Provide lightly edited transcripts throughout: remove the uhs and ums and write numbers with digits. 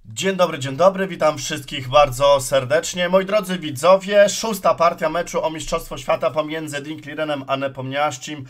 Dzień dobry, witam wszystkich bardzo serdecznie. Moi drodzy widzowie, szósta partia meczu o Mistrzostwo Świata pomiędzy Dinklirenem a Nepomniachtchim.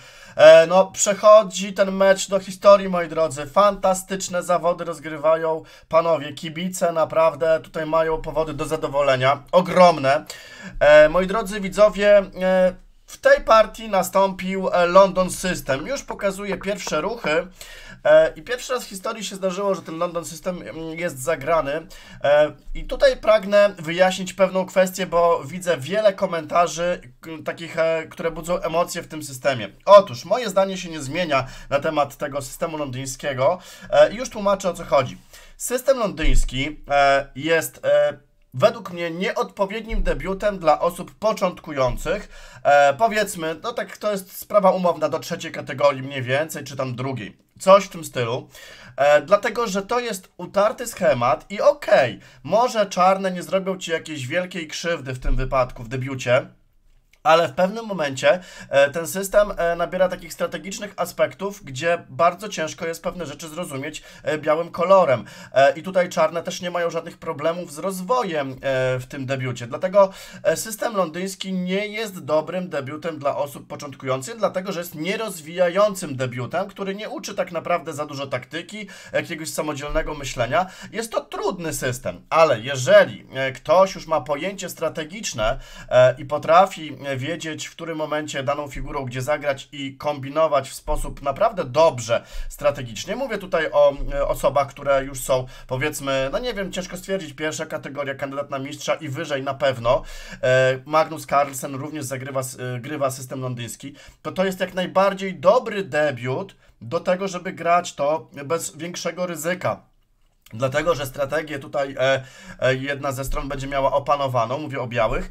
Przechodzi ten mecz do historii, moi drodzy. Fantastyczne zawody rozgrywają panowie. Kibice naprawdę tutaj mają powody do zadowolenia. Ogromne. Moi drodzy widzowie, w tej partii nastąpił London System. Już pokazuję pierwsze ruchy. I pierwszy raz w historii się zdarzyło, że ten London System jest zagrany. I tutaj pragnę wyjaśnić pewną kwestię, bo widzę wiele komentarzy takich, które budzą emocje w tym systemie. Otóż, moje zdanie się nie zmienia na temat tego systemu londyńskiego. I już tłumaczę, o co chodzi. System londyński jest według mnie nieodpowiednim debiutem dla osób początkujących. Powiedzmy, no tak, to jest sprawa umowna do trzeciej kategorii mniej więcej, czy tam drugiej. Coś w tym stylu. Dlatego, że to jest utarty schemat i okej, może czarne nie zrobią ci jakiejś wielkiej krzywdy w tym wypadku, w debiucie, ale w pewnym momencie ten system nabiera takich strategicznych aspektów, gdzie bardzo ciężko jest pewne rzeczy zrozumieć białym kolorem. I tutaj czarne też nie mają żadnych problemów z rozwojem w tym debiucie. Dlatego system londyński nie jest dobrym debiutem dla osób początkujących, dlatego że jest nierozwijającym debiutem, który nie uczy tak naprawdę za dużo taktyki, jakiegoś samodzielnego myślenia. Jest to trudny system, ale jeżeli ktoś już ma pojęcie strategiczne i potrafi wiedzieć, w którym momencie daną figurą gdzie zagrać i kombinować w sposób naprawdę dobrze strategicznie. Mówię tutaj o osobach, które już są, powiedzmy, no nie wiem, ciężko stwierdzić, pierwsza kategoria, kandydat na mistrza i wyżej na pewno. Magnus Carlsen również grywa system londyński. To jest jak najbardziej dobry debiut do tego, żeby grać to bez większego ryzyka. Dlatego, że strategię tutaj jedna ze stron będzie miała opanowaną, mówię o białych,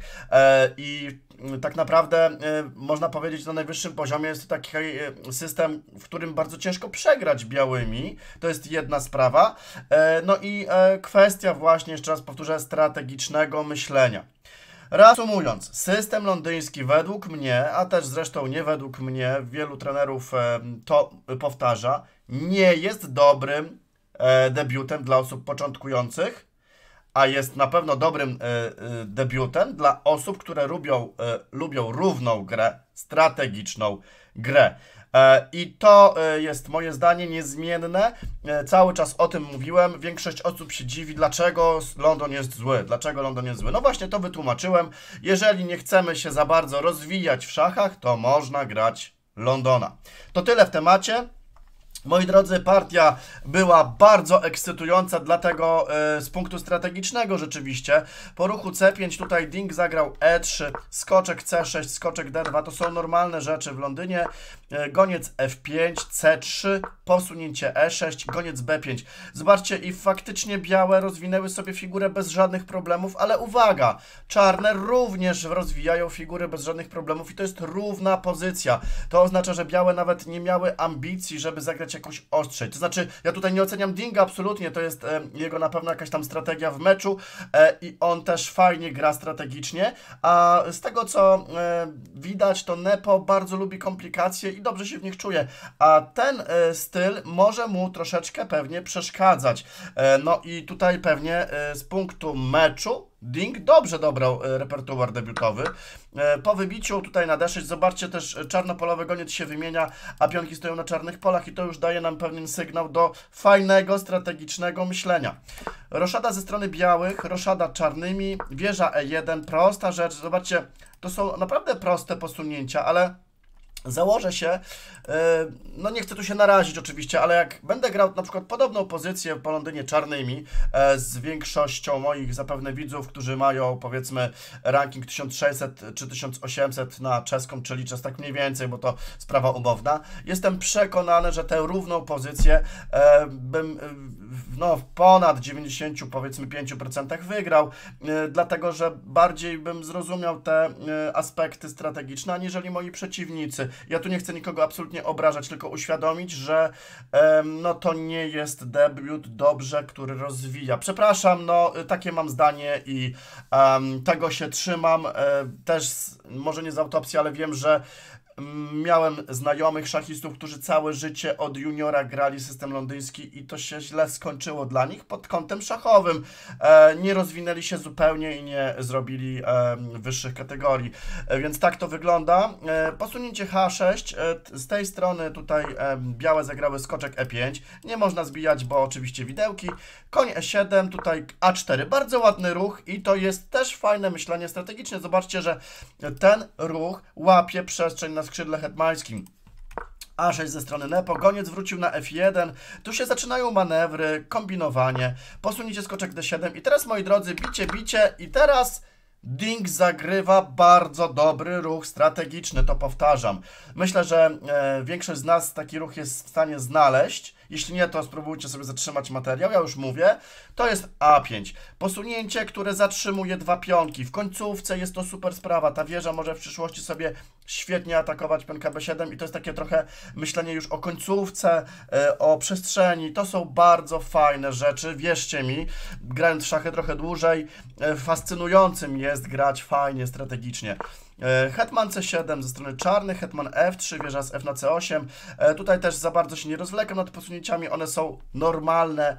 i tak naprawdę można powiedzieć, na najwyższym poziomie jest to taki system, w którym bardzo ciężko przegrać białymi. To jest jedna sprawa. No i kwestia właśnie, jeszcze raz powtórzę, strategicznego myślenia. Reasumując, system londyński według mnie, a też zresztą nie według mnie, wielu trenerów to powtarza, nie jest dobrym debiutem dla osób początkujących, a jest na pewno dobrym debiutem dla osób, które lubią równą grę, strategiczną grę. I to jest moje zdanie niezmienne. Cały czas o tym mówiłem. Większość osób się dziwi, dlaczego London jest zły. Dlaczego London jest zły? No właśnie to wytłumaczyłem. Jeżeli nie chcemy się za bardzo rozwijać w szachach, to można grać Londona. To tyle w temacie. Moi drodzy, partia była bardzo ekscytująca, dlatego z punktu strategicznego rzeczywiście. Po ruchu C5 tutaj Dink zagrał E3, skoczek C6, skoczek D2, to są normalne rzeczy w Londynie. Goniec F5, C3, posunięcie E6, goniec B5. Zobaczcie, i faktycznie białe rozwinęły sobie figurę bez żadnych problemów, ale uwaga, czarne również rozwijają figury bez żadnych problemów i to jest równa pozycja. To oznacza, że białe nawet nie miały ambicji, żeby zagrać jakoś ostrzej. To znaczy, ja tutaj nie oceniam Dinga absolutnie, to jest jego na pewno jakaś tam strategia w meczu i on też fajnie gra strategicznie, a z tego co widać, to Nepo bardzo lubi komplikacje i dobrze się w nich czuje, a ten styl może mu troszeczkę pewnie przeszkadzać. No i tutaj pewnie z punktu meczu Dink dobrze dobrał repertuar debiutowy. Po wybiciu tutaj na D6, zobaczcie też, czarnopolowy goniec się wymienia, a pionki stoją na czarnych polach i to już daje nam pewien sygnał do fajnego, strategicznego myślenia. Roszada ze strony białych, roszada czarnymi, wieża E1, prosta rzecz, zobaczcie, to są naprawdę proste posunięcia, ale założę się, no nie chcę tu się narazić oczywiście, ale jak będę grał na przykład podobną pozycję po Londynie czarnymi z większością moich zapewne widzów, którzy mają powiedzmy ranking 1600 czy 1800 na czeską, czyli czas tak mniej więcej, bo to sprawa umowna, jestem przekonany, że tę równą pozycję bym no, w ponad 90 powiedzmy 5% wygrał, dlatego że bardziej bym zrozumiał te aspekty strategiczne, aniżeli moi przeciwnicy. Ja tu nie chcę nikogo absolutnie obrażać, tylko uświadomić, że no to nie jest debiut dobrze, który rozwija. Przepraszam, no takie mam zdanie i tego się trzymam. Też może nie z autopsji, ale wiem, że miałem znajomych szachistów, którzy całe życie od juniora grali system londyński i to się źle skończyło dla nich pod kątem szachowym. Nie rozwinęli się zupełnie i nie zrobili wyższych kategorii. Więc tak to wygląda. Posunięcie H6. Z tej strony tutaj białe zagrały skoczek E5. Nie można zbijać, bo oczywiście widełki. Koń E7, tutaj A4. Bardzo ładny ruch i to jest też fajne myślenie strategiczne. Zobaczcie, że ten ruch łapie przestrzeń na skrzydle hetmańskim. A6 ze strony Nepo, goniec wrócił na F1, tu się zaczynają manewry, kombinowanie, posunięcie skoczek D7 i teraz, moi drodzy, bicie i teraz Ding zagrywa bardzo dobry ruch strategiczny, to powtarzam. Myślę, że większość z nas taki ruch jest w stanie znaleźć. Jeśli nie, to spróbujcie sobie zatrzymać materiał. Ja już mówię. To jest A5. Posunięcie, które zatrzymuje dwa pionki. W końcówce jest to super sprawa. Ta wieża może w przyszłości sobie świetnie atakować pionka B7 i to jest takie trochę myślenie już o końcówce, o przestrzeni. To są bardzo fajne rzeczy. Wierzcie mi, grając w szachy trochę dłużej, fascynującym jest grać fajnie, strategicznie. Hetman C7 ze strony czarnych, hetman F3, wieża z F na C8. Tutaj też za bardzo się nie rozwlekam nad posunięciami, one są normalne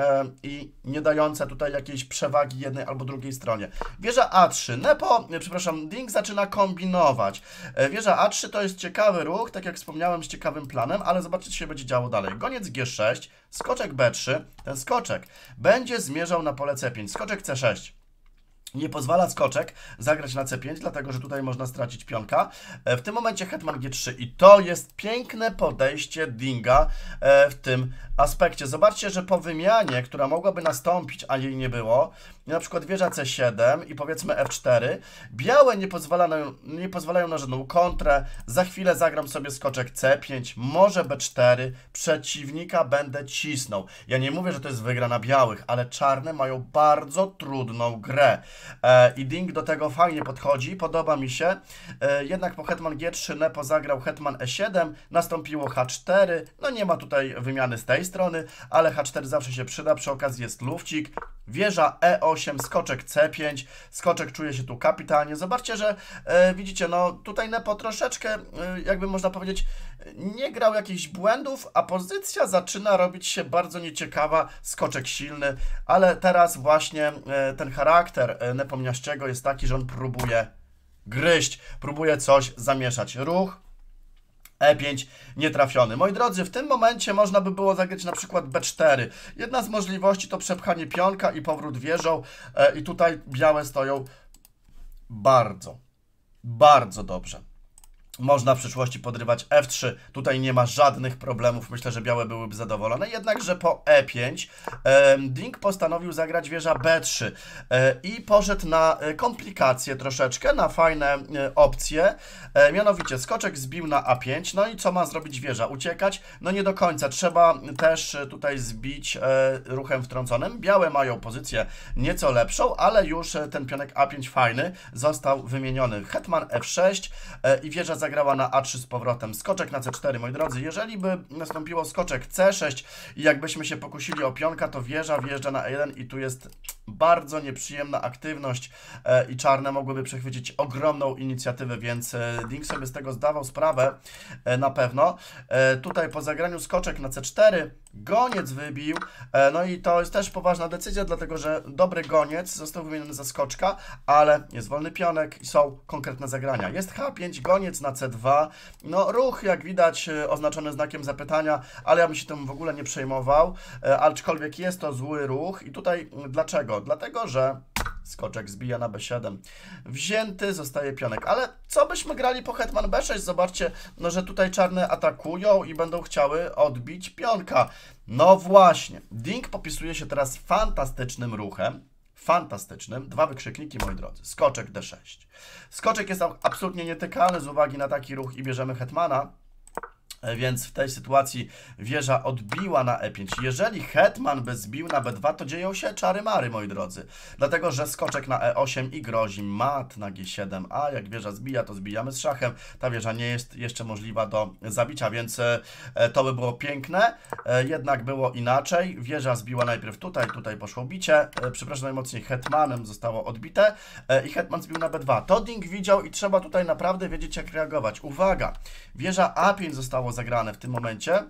i nie dające tutaj jakiejś przewagi jednej albo drugiej stronie. Wieża A3, Ding zaczyna kombinować. Wieża A3 to jest ciekawy ruch, tak jak wspomniałem, z ciekawym planem, ale zobaczcie, co się będzie działo dalej. Goniec G6, skoczek B3, ten skoczek będzie zmierzał na pole C5, skoczek C6. Nie pozwala skoczek zagrać na C5, dlatego że tutaj można stracić pionka. W tym momencie hetman G3 i to jest piękne podejście Dinga w tym aspekcie. Zobaczcie, że po wymianie, która mogłaby nastąpić, a jej nie było, na przykład wieża C7 i powiedzmy F4, białe nie pozwalają na żadną kontrę. Za chwilę zagram sobie skoczek C5, może B4, przeciwnika będę cisnął. Ja nie mówię, że to jest wygrana białych, ale czarne mają bardzo trudną grę. I Ding do tego fajnie podchodzi, podoba mi się. Jednak po hetman G3 Nepo zagrał hetman E7, nastąpiło H4, no nie ma tutaj wymiany z tej strony, ale H4 zawsze się przyda, przy okazji jest lufcik. Wieża E8, skoczek C5, skoczek czuje się tu kapitalnie. Zobaczcie, że widzicie, no tutaj Nepo troszeczkę, jakby można powiedzieć, nie grał jakichś błędów, a pozycja zaczyna robić się bardzo nieciekawa, skoczek silny, ale teraz właśnie ten charakter Nepomniaczczego jest taki, że on próbuje gryźć, próbuje coś zamieszać. Ruch E5 nietrafiony. Moi drodzy, w tym momencie można by było zagrać na przykład B4. Jedna z możliwości to przepchanie pionka i powrót wieżą i tutaj białe stoją bardzo dobrze. Można w przyszłości podrywać F3, tutaj nie ma żadnych problemów, myślę, że białe byłyby zadowolone, jednakże po E5 Ding postanowił zagrać wieża B3 i poszedł na komplikacje troszeczkę, na fajne opcje, mianowicie skoczek zbił na A5, no i co ma zrobić wieża? Uciekać? No nie do końca, trzeba też tutaj zbić ruchem wtrąconym, białe mają pozycję nieco lepszą, ale już ten pionek A5 fajny został wymieniony. Hetman F6 i wieża zagrała na A3 z powrotem. Skoczek na C4, moi drodzy. Jeżeli by nastąpiło skoczek C6 i jakbyśmy się pokusili o pionka, to wieża wjeżdża na E1 i tu jest bardzo nieprzyjemna aktywność i czarne mogłyby przechwycić ogromną inicjatywę, więc Ding sobie z tego zdawał sprawę na pewno. Tutaj po zagraniu skoczek na C4, goniec wybił, no i to jest też poważna decyzja, dlatego że dobry goniec został wymieniony za skoczka, ale jest wolny pionek i są konkretne zagrania. Jest H5, goniec na C2, no ruch jak widać oznaczony znakiem zapytania, ale ja bym się tym w ogóle nie przejmował, aczkolwiek jest to zły ruch i tutaj dlaczego? Dlatego, że skoczek zbija na B7. Wzięty zostaje pionek. Ale co byśmy grali po hetman B6? Zobaczcie, no, że tutaj czarne atakują i będą chciały odbić pionka. No właśnie. Ding popisuje się teraz fantastycznym ruchem. Fantastycznym. Dwa wykrzykniki, moi drodzy. Skoczek D6. Skoczek jest absolutnie nietykalny z uwagi na taki ruch i bierzemy hetmana. Więc w tej sytuacji wieża odbiła na E5. Jeżeli hetman by zbił na B2, to dzieją się czary-mary, moi drodzy. Dlatego, że skoczek na E8 i grozi mat na G7, a jak wieża zbija, to zbijamy z szachem. Ta wieża nie jest jeszcze możliwa do zabicia, więc to by było piękne. Jednak było inaczej. Wieża zbiła najpierw tutaj, tutaj poszło bicie. Przepraszam najmocniej, hetmanem zostało odbite i hetman zbił na B2. To Ding widział i trzeba tutaj naprawdę wiedzieć, jak reagować. Uwaga, wieża A5 zostało zagrane w tym momencie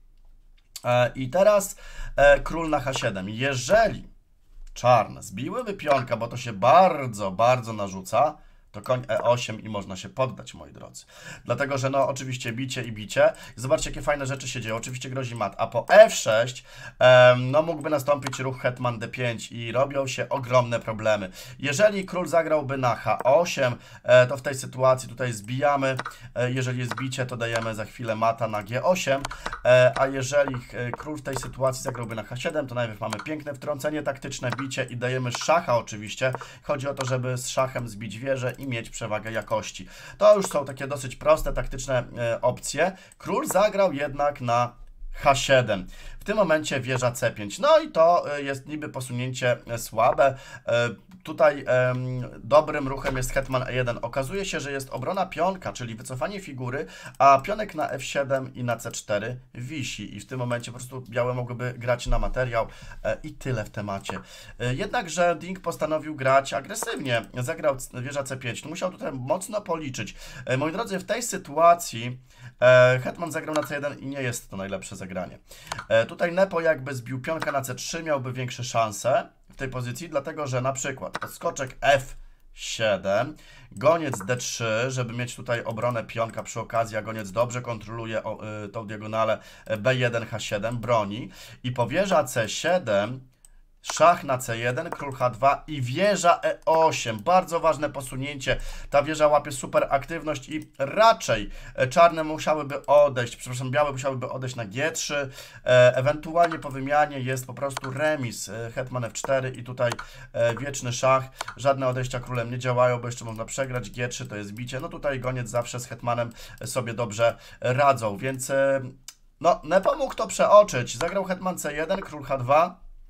i teraz król na H7. Jeżeli czarne zbiłyby pionka, bo to się bardzo, bardzo narzuca, to koń E8 i można się poddać, moi drodzy. Dlatego, że no oczywiście bicie i bicie. Zobaczcie, jakie fajne rzeczy się dzieją. Oczywiście grozi mat. A po F6 no mógłby nastąpić ruch hetman D5 i robią się ogromne problemy. Jeżeli król zagrałby na H8, to w tej sytuacji tutaj zbijamy. Jeżeli jest bicie, to dajemy za chwilę mata na G8. A jeżeli król w tej sytuacji zagrałby na H7, to najpierw mamy piękne wtrącenie taktyczne, bicie i dajemy szacha oczywiście. Chodzi o to, żeby z szachem zbić wieżę i mieć przewagę jakości. To już są takie dosyć proste, taktyczne opcje. Król zagrał jednak na H7. W tym momencie wieża C5. No i to jest niby posunięcie słabe. Tutaj dobrym ruchem jest hetman E1. Okazuje się, że jest obrona pionka, czyli wycofanie figury, a pionek na F7 i na C4 wisi. I w tym momencie po prostu białe mogłyby grać na materiał i tyle w temacie. Jednakże Ding postanowił grać agresywnie. Zagrał wieża C5. No musiał tutaj mocno policzyć. Moi drodzy, w tej sytuacji hetman zagrał na C1 i nie jest to najlepsze zagranie. Tutaj Nepo jakby zbił pionka na C3, miałby większe szanse w tej pozycji, dlatego że na przykład skoczek F7, goniec D3, żeby mieć tutaj obronę pionka przy okazji, a goniec dobrze kontroluje tą diagonalę B1, H7, broni i po wieża C7, szach na C1, król H2 i wieża E8. Bardzo ważne posunięcie. Ta wieża łapie super aktywność i raczej czarne musiałyby odejść, przepraszam, białe musiałyby odejść na G3. Ewentualnie po wymianie jest po prostu remis. Hetman F4 i tutaj wieczny szach. Żadne odejścia królem nie działają, bo jeszcze można przegrać. G3 to jest bicie. No tutaj goniec zawsze z hetmanem sobie dobrze radzą, więc no Nepo mógł to przeoczyć. Zagrał hetman C1, król H2.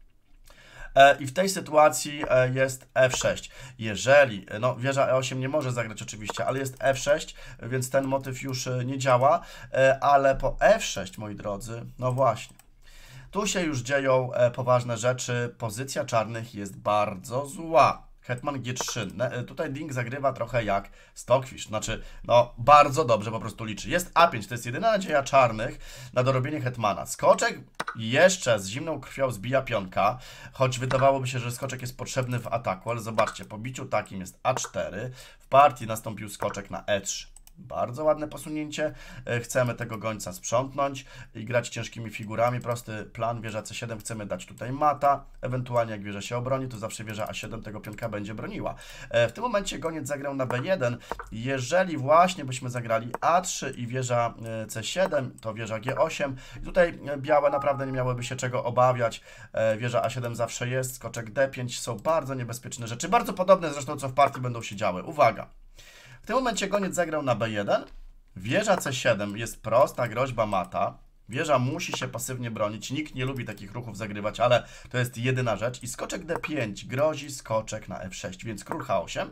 I w tej sytuacji jest F6. Jeżeli, no wieża E8 nie może zagrać oczywiście, ale jest F6, więc ten motyw już nie działa, ale po F6, moi drodzy, no właśnie, tu się już dzieją poważne rzeczy, pozycja czarnych jest bardzo zła. Hetman G3. Tutaj Ding zagrywa trochę jak Stockfish. Znaczy, no bardzo dobrze po prostu liczy. Jest A5, to jest jedyna nadzieja czarnych na dorobienie hetmana. Skoczek jeszcze z zimną krwią zbija pionka, choć wydawałoby się, że skoczek jest potrzebny w ataku, ale zobaczcie, po biciu takim jest A4. W partii nastąpił skoczek na E3. Bardzo ładne posunięcie. Chcemy tego gońca sprzątnąć i grać ciężkimi figurami. Prosty plan, wieża C7, chcemy dać tutaj mata. Ewentualnie jak wieża się obroni, to zawsze wieża A7 tego pionka będzie broniła. W tym momencie goniec zagrał na B1. Jeżeli właśnie byśmy zagrali A3 i wieża C7, to wieża G8. I tutaj białe naprawdę nie miałyby się czego obawiać. Wieża A7 zawsze jest, skoczek D5. Są bardzo niebezpieczne rzeczy. Bardzo podobne zresztą, co w partii będą się działy. Uwaga! W tym momencie goniec zagrał na B1, wieża C7 jest prosta groźba mata, wieża musi się pasywnie bronić, nikt nie lubi takich ruchów zagrywać, ale to jest jedyna rzecz i skoczek D5 grozi skoczek na F6, więc król H8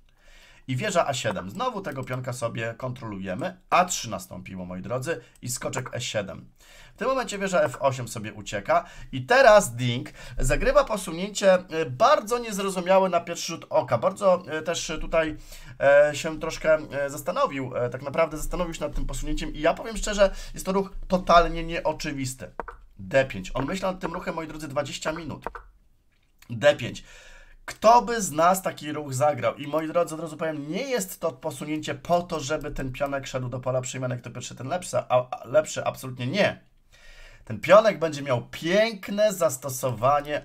i wieża A7, znowu tego pionka sobie kontrolujemy, A3 nastąpiło, moi drodzy, i skoczek E7. W tym momencie wieża F8 sobie ucieka i teraz Ding zagrywa posunięcie bardzo niezrozumiałe na pierwszy rzut oka. Bardzo też tutaj się troszkę zastanowił, tak naprawdę zastanowił się nad tym posunięciem i ja powiem szczerze, jest to ruch totalnie nieoczywisty. D5. On myślał nad tym ruchem, moi drodzy, 20 minut. D5. Kto by z nas taki ruch zagrał? I moi drodzy, od razu powiem, nie jest to posunięcie po to, żeby ten pionek szedł do pola przemianek, to pierwszy ten lepszy, absolutnie nie. Ten pionek będzie miał piękne zastosowanie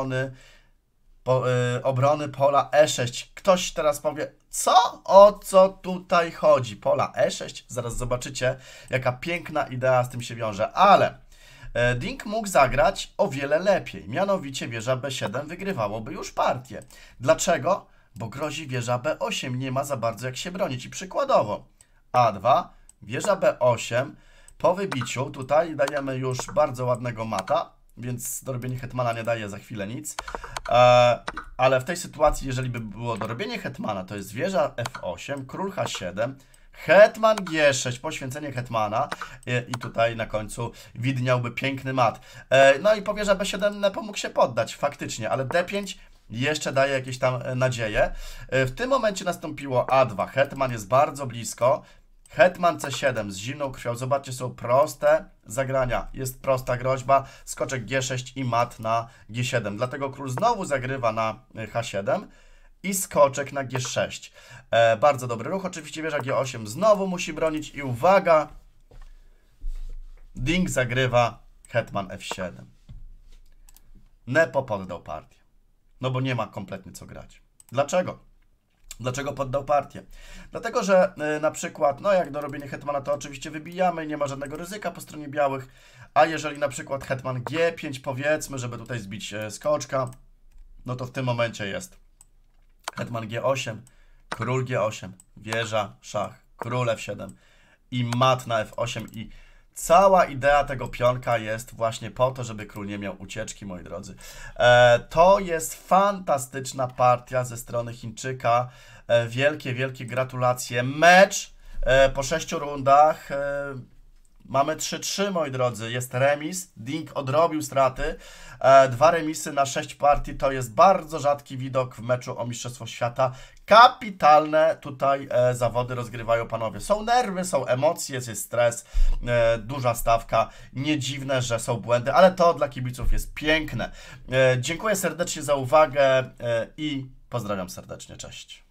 obrony pola E6. Ktoś teraz powie, o co tutaj chodzi? Pola E6? Zaraz zobaczycie, jaka piękna idea z tym się wiąże, ale Ding mógł zagrać o wiele lepiej, mianowicie wieża B7 wygrywałoby już partię. Dlaczego? Bo grozi wieża B8, nie ma za bardzo jak się bronić i przykładowo A2, wieża B8, Po wybiciu tutaj dajemy już bardzo ładnego mata, więc dorobienie hetmana nie daje za chwilę nic. Ale w tej sytuacji, jeżeli by było dorobienie hetmana, to jest wieża F8, król H7, hetman G6, poświęcenie hetmana i tutaj na końcu widniałby piękny mat. No i po wieża B7 Nepo mógł się poddać faktycznie, ale D5 jeszcze daje jakieś tam nadzieje. W tym momencie nastąpiło A2, hetman jest bardzo blisko. Hetman C7 z zimną krwią. Zobaczcie, są proste zagrania. Jest prosta groźba. Skoczek G6 i mat na G7. Dlatego król znowu zagrywa na H7 i skoczek na G6. Bardzo dobry ruch. Oczywiście wieża G8 znowu musi bronić i uwaga, Ding zagrywa hetman F7. Nepo poddał partię. No bo nie ma kompletnie co grać. Dlaczego? Dlaczego poddał partię? Dlatego, że na przykład, no jak do robienia hetmana, to oczywiście wybijamy, nie ma żadnego ryzyka po stronie białych, a jeżeli na przykład hetman G5 powiedzmy, żeby tutaj zbić skoczka, no to w tym momencie jest hetman G8, król G8, wieża, szach, król F7 i mat na F8 i cała idea tego pionka jest właśnie po to, żeby król nie miał ucieczki, moi drodzy. To jest fantastyczna partia ze strony Chińczyka. Wielkie, wielkie gratulacje. Mecz po 6 rundach. Mamy 3-3, moi drodzy. Jest remis. Ding odrobił straty. 2 remisy na 6 partii to jest bardzo rzadki widok w meczu o Mistrzostwo Świata. Kapitalne tutaj zawody rozgrywają panowie. Są nerwy, są emocje, jest stres, duża stawka. Nie dziwne, że są błędy, ale to dla kibiców jest piękne. Dziękuję serdecznie za uwagę i pozdrawiam serdecznie. Cześć.